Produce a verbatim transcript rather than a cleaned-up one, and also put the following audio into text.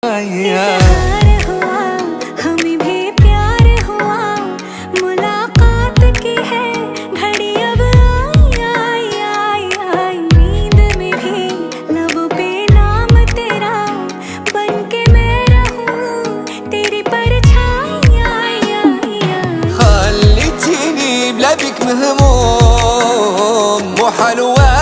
हमें भी प्यार हुआ, मुलाकात की है घड़ी अब आई आई आई। नींद में भी लबों पे नाम तेरा, बन के मैं रहूं तेरी परछाई आई आई। خليتيني بلا بيك مهموم وحلوة